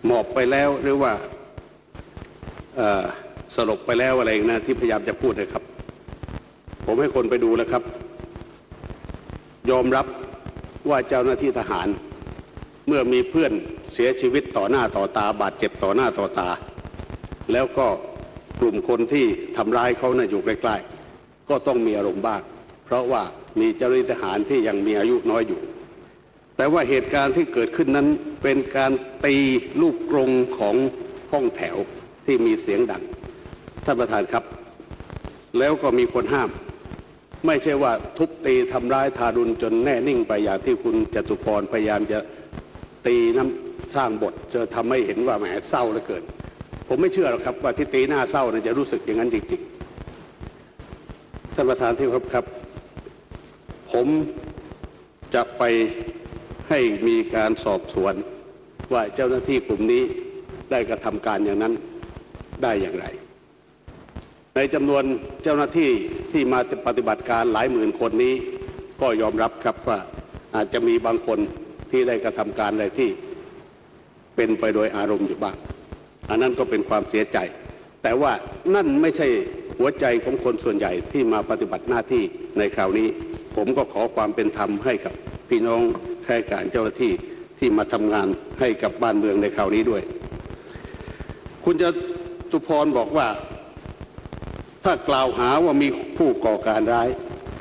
หมอบไปแล้วหรือว่าสลบไปแล้วอะไรนะที่พยายามจะพูดนะครับผมให้คนไปดูแล้วครับยอมรับว่าเจ้าหน้าที่ทหารเมื่อมีเพื่อนเสียชีวิตต่อหน้าต่อตาบาดเจ็บต่อหน้าต่อตาแล้วก็กลุ่มคนที่ทำร้ายเขาอยู่ใกล้ๆก็ต้องมีอารมณ์บ้างเพราะว่ามีเจ้าหน้าที่ทหารที่ยังมีอายุน้อยอยู่แต่ว่าเหตุการณ์ที่เกิดขึ้นนั้นเป็นการตีลูกกรงของห้องแถวที่มีเสียงดังท่านประธานครับแล้วก็มีคนห้ามไม่ใช่ว่าทุบตีทำร้ายทารุณจนแน่นิ่งไปอย่างที่คุณจตุพรพยายามจะตีน้ำสร้างบทจะทำให้เห็นว่าแหมเศร้าเหลือเกินผมไม่เชื่อหรอกครับว่าที่ตีหน้าเศร้าจะรู้สึกอย่างนั้นจริงๆท่านประธานที่เคารพครับผมจะไปให้มีการสอบสวนว่าเจ้าหน้าที่กลุ่มนี้ได้กระทำการอย่างนั้นได้อย่างไรในจำนวนเจ้าหน้าที่ที่มาปฏิบัติการหลายหมื่นคนนี้ก็ยอมรับครับว่าอาจจะมีบางคนที่ได้กระทำการอะไรที่เป็นไปโดยอารมณ์อยู่บ้างอันนั้นก็เป็นความเสียใจแต่ว่านั่นไม่ใช่หัวใจของคนส่วนใหญ่ที่มาปฏิบัติหน้าที่ในคราวนี้ผมก็ขอความเป็นธรรมให้กับพี่น้องข้าราชการเจ้าหน้าที่ที่มาทำงานให้กับบ้านเมืองในคราวนี้ด้วยคุณจตุพรบอกว่าถ้ากล่าวหาว่ามีผู้ก่อการร้าย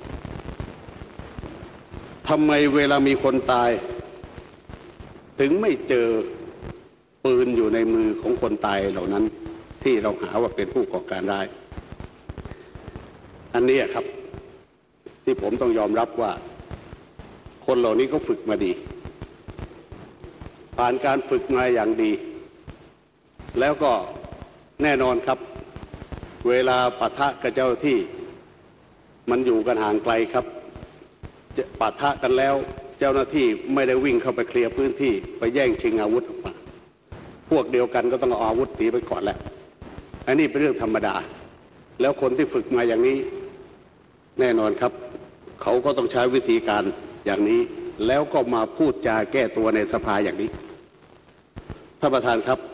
ทำไมเวลามีคนตายถึงไม่เจอปืนอยู่ในมือของคนตายเหล่านั้นที่เราหาว่าเป็นผู้ก่อการร้ายอันนี้ครับที่ผมต้องยอมรับว่าคนเหล่านี้ก็ฝึกมาดีผ่านการฝึกมาอย่างดีแล้วก็แน่นอนครับเวลาปะทะกับเจ้าที่มันอยู่กันห่างไกลครับปะทะกันแล้วเจ้าหน้าที่ไม่ได้วิ่งเข้าไปเคลียร์พื้นที่ไปแย่งชิงอาวุธออกมาพวกเดียวกันก็ต้องเอาอาวุธตีไปก่อนแหละอันนี้เป็นเรื่องธรรมดาแล้วคนที่ฝึกมาอย่างนี้แน่นอนครับเขาก็ต้องใช้วิธีการอย่างนี้แล้วก็มาพูดจาแก้ตัวในสภาอย่างนี้ท่านประธานครับ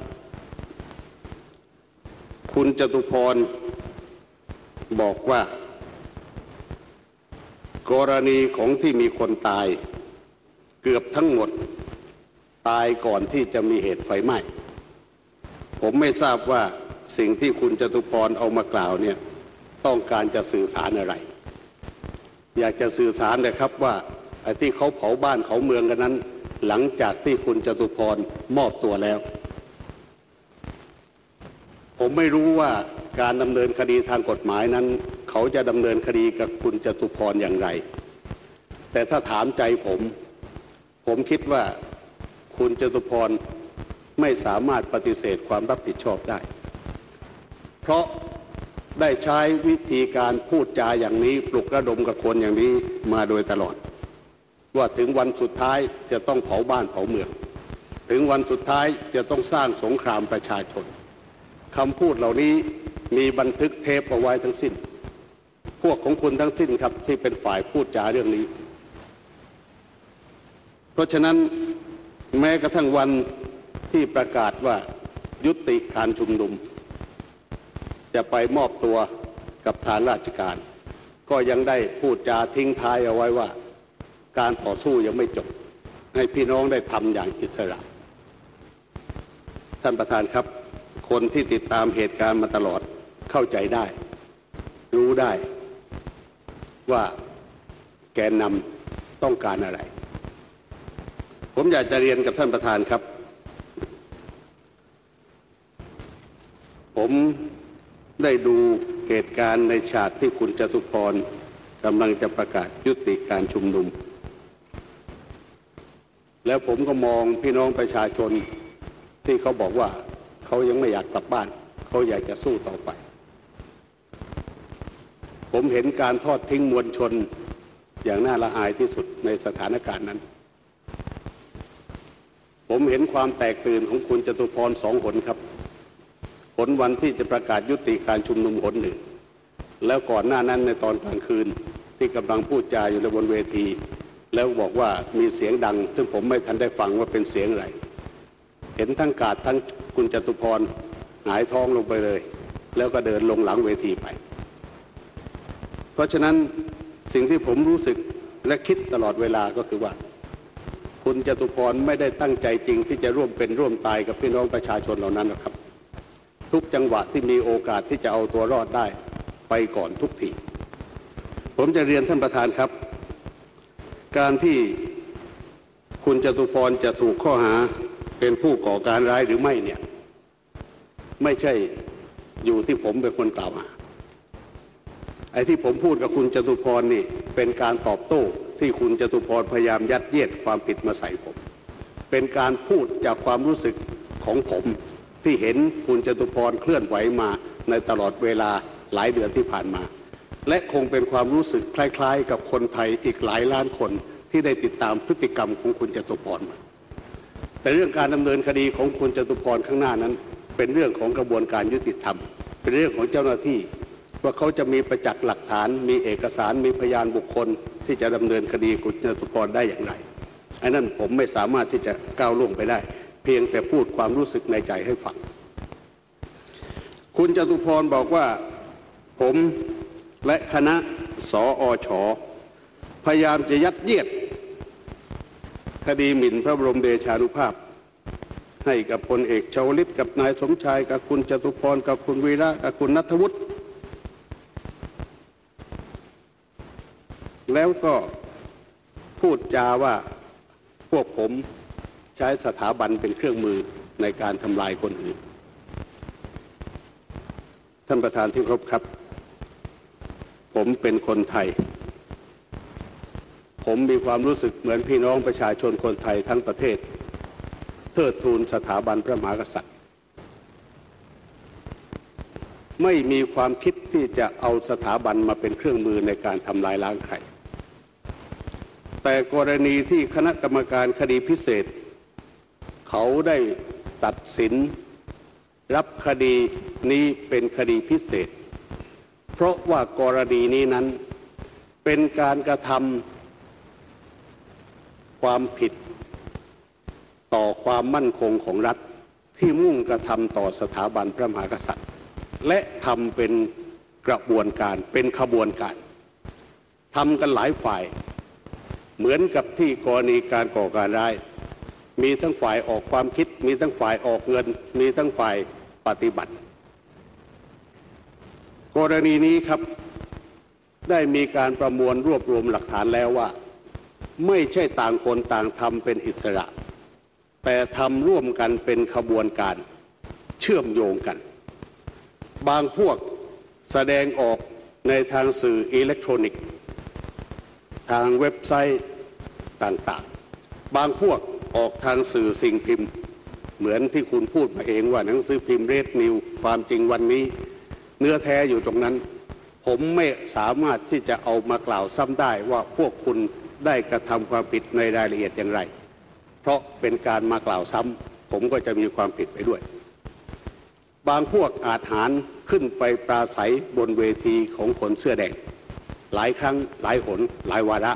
คุณจตุพรบอกว่ากรณีของที่มีคนตายเกือบทั้งหมดตายก่อนที่จะมีเหตุไฟไหม้ผมไม่ทราบว่าสิ่งที่คุณจตุพรเอามากล่าวเนี่ยต้องการจะสื่อสารอะไรอยากจะสื่อสารเลยครับว่าไอ้ที่เขาเผาบ้านเขาเมืองกันนั้นหลังจากที่คุณจตุพรมอบตัวแล้วผมไม่รู้ว่าการดำเนินคดีทางกฎหมายนั้นเขาจะดำเนินคดีกับคุณจตุพรอย่างไรแต่ถ้าถามใจผมคิดว่าคุณจตุพรไม่สามารถปฏิเสธความรับผิดชอบได้เพราะได้ใช้วิธีการพูดจาอย่างนี้ปลุกระดมกับคนอย่างนี้มาโดยตลอดว่าถึงวันสุดท้ายจะต้องเผาบ้านเผาเมืองถึงวันสุดท้ายจะต้องสร้างสงครามประชาชนคำพูดเหล่านี้มีบันทึกเทปเอาไว้ทั้งสิ้นพวกของคุณทั้งสิ้นครับที่เป็นฝ่ายพูดจาเรื่องนี้เพราะฉะนั้นแม้กระทั่งวันที่ประกาศว่ายุติการชุมนุมจะไปมอบตัวกับทางราชการก็ยังได้พูดจาทิ้งท้ายเอาไว้ว่าการต่อสู้ยังไม่จบให้พี่น้องได้ทำอย่างอิสระท่านประธานครับคนที่ติดตามเหตุการณ์มาตลอดเข้าใจได้รู้ได้ว่าแกนนำต้องการอะไรผมอยากจะเรียนกับท่านประธานครับผมได้ดูเหตุการณ์ในฉากที่คุณจตุพรกำลังจะประกาศยุติการชุมนุมแล้วผมก็มองพี่น้องประชาชนที่เขาบอกว่าเขายังไม่อยากกลับบ้านเขาอยากจะสู้ต่อไปผมเห็นการทอดทิ้งมวลชนอย่างน่าละอายที่สุดในสถานการณ์นั้นผมเห็นความแตกตื่นของคุณจตุพร2 หนครับหนวันที่จะประกาศยุติการชุมนุมหนหนึ่งแล้วก่อนหน้านั้นในตอนกลางคืนที่กำลังพูดจาอยู่ในบนเวทีแล้วบอกว่ามีเสียงดังซึ่งผมไม่ทันได้ฟังว่าเป็นเสียงอะไรห็นทั้งกาดทั้งคุณจตุพรหงายท้องลงไปเลยแล้วก็เดินลงหลังเวทีไปเพราะฉะนั้นสิ่งที่ผมรู้สึกและคิดตลอดเวลาก็คือว่าคุณจตุพรไม่ได้ตั้งใจจริงที่จะร่วมเป็นร่วมตายกับพี่น้องประชาชนเหล่านั้นนะครับทุกจังหวะที่มีโอกาสที่จะเอาตัวรอดได้ไปก่อนทุกทีผมจะเรียนท่านประธานครับการที่คุณจตุพรจะถูกข้อหาเป็นผู้ก่อการร้ายหรือไม่เนี่ยไม่ใช่อยู่ที่ผมเป็นคนกล่าวหาไอ้ที่ผมพูดกับคุณจตุพรนี่เป็นการตอบโต้ที่คุณจตุพรพยายามยัดเยียดความผิดมาใส่ผมเป็นการพูดจากความรู้สึกของผมที่เห็นคุณจตุพรเคลื่อนไหวมาในตลอดเวลาหลายเดือนที่ผ่านมาและคงเป็นความรู้สึกคล้ายๆกับคนไทยอีกหลายล้านคนที่ได้ติดตามพฤติกรรมของคุณจตุพรมาแต่เรื่องการดำเนินคดีของคุณจตุพรข้างหน้านั้นเป็นเรื่องของกระบวนการยุติธรรมเป็นเรื่องของเจ้าหน้าที่ว่าเขาจะมีประจักษ์หลักฐานมีเอกสารมีพยานบุคคลที่จะดำเนินคดีคุณจตุพรได้อย่างไรอันนั้นผมไม่สามารถที่จะก้าวล่วงไปได้เพียงแต่พูดความรู้สึกในใจให้ฟังคุณจตุพรบอกว่าผมและคณะสอช.พยายามจะยัดเยียดคดีหมิ่นพระบรมเดชานุภาพให้กับพลเอกชวลิตกับนายสมชายกับคุณจตุพรกับคุณวีระกับคุณณัฐวุฒิแล้วก็พูดจาว่าพวกผมใช้สถาบันเป็นเครื่องมือในการทำลายคนอื่นท่านประธานที่เคารพครับผมเป็นคนไทยผมมีความรู้สึกเหมือนพี่น้องประชาชนคนไทยทั้งประเทศเทิดทูนสถาบันพระมหากษัตริย์ไม่มีความคิดที่จะเอาสถาบันมาเป็นเครื่องมือในการทำลายล้างใครแต่กรณีที่คณะกรรมการคดีพิเศษเขาได้ตัดสินรับคดีนี้เป็นคดีพิเศษเพราะว่ากรณีนี้นั้นเป็นการกระทำความผิดต่อความมั่นคงของรัฐที่มุ่งกระทำต่อสถาบันพระมหากษัตริย์และทำเป็นกระบวนการเป็นขบวนการทำกันหลายฝ่ายเหมือนกับที่กรณีการก่อการร้ายมีทั้งฝ่ายออกความคิดมีทั้งฝ่ายออกเงินมีทั้งฝ่ายปฏิบัติกรณีนี้ครับได้มีการประมวลรวบรวมหลักฐานแล้วว่าไม่ใช่ต่างคนต่างทำเป็นอิสระแต่ทำร่วมกันเป็นขบวนการเชื่อมโยงกันบางพวกแสดงออกในทางสื่ออิเล็กทรอนิกส์ทางเว็บไซต์ต่างๆบางพวกออกทางสื่อสิ่งพิมพ์เหมือนที่คุณพูดมาเองว่าหนังสือพิมพ์เรดนิวความจริงวันนี้เนื้อแท้อยู่ตรงนั้นผมไม่สามารถที่จะเอามากล่าวซ้ำได้ว่าพวกคุณได้กระทำความผิดในรายละเอียดอย่างไรเพราะเป็นการมากล่าวซ้ำผมก็จะมีความผิดไปด้วยบางพวกอาจหาญขึ้นไปปราศัยบนเวทีของคนเสื้อแดงหลายครั้งหลายหนหลายวาระ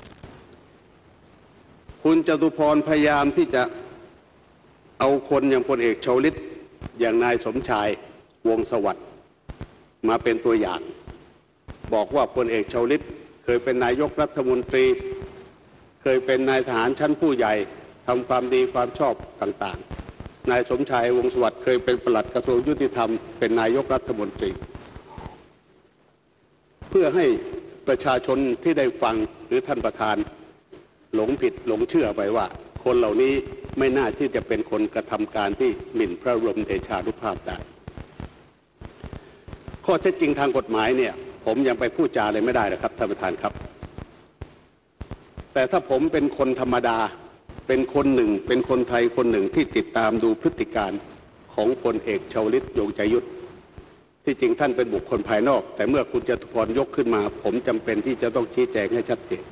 คุณจตุพรพยายามที่จะเอาคนอย่างพลเอกชวลิตอย่างนายสมชายวงศ์สวัสดิ์มาเป็นตัวอย่างบอกว่าพลเอกชวลิตเคยเป็นนายกรัฐมนตรีเคยเป็นนายทหารชั้นผู้ใหญ่ทำความดีความชอบต่างๆนายสมชายวงศ์สวัสดิ์เคยเป็นปลัดกระทรวงยุติธรรมเป็นนายกรัฐมนตรีเพื่อให้ประชาชนที่ได้ฟังหรือท่านประธานหลงผิดหลงเชื่อไปว่าคนเหล่านี้ไม่น่าที่จะเป็นคนกระทำการที่หมิ่นพระบรมเดชานุภาพได้ข้อเท็จจริงทางกฎหมายเนี่ยผมยังไปพูดจาอะไรไม่ได้นะครับท่านประธานครับแต่ถ้าผมเป็นคนธรรมดาเป็นคนหนึ่งเป็นคนไทยคนหนึ่งที่ติดตามดูพฤติการของพลเอกชวลิตยงใจยุทธที่จริงท่านเป็นบุคคลภายนอกแต่เมื่อคุณจตุพรยกขึ้นมาผมจำเป็นที่จะต้องชี้แจงให้ชัดเจน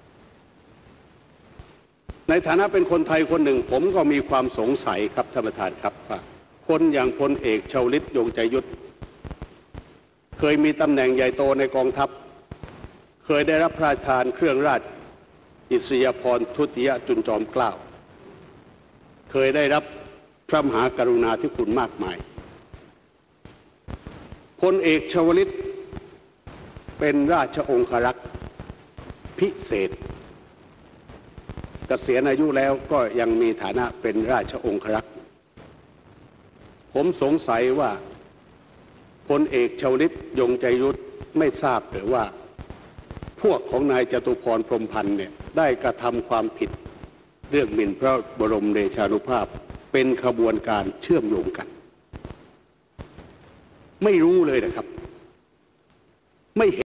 ในฐานะเป็นคนไทยคนหนึ่งผมก็มีความสงสัยครับท่านประธานครับว่าคนอย่างพลเอกชวลิตยงใจยุทธเคยมีตำแหน่งใหญ่โตในกองทัพเคยได้รับพระราชทานเครื่องราชอิสริยาภรณ์ทุติยจุลจอมเกล้าเคยได้รับพระมหากรุณาธิคุณมากมายพลเอกชวลิตเป็นราชองครักษ์พิเศษเกษียณอายุแล้วก็ยังมีฐานะเป็นราชองครักษ์ผมสงสัยว่าพลเอกชวลิตยงใจยุทธไม่ทราบหรือว่าพวกของนายจตุพรพรหมพันธ์เนี่ยได้กระทำความผิดเรื่องหมิ่นพระบรมเดชานุภาพเป็นขบวนการเชื่อมโยงกันไม่รู้เลยนะครับไม่เห็น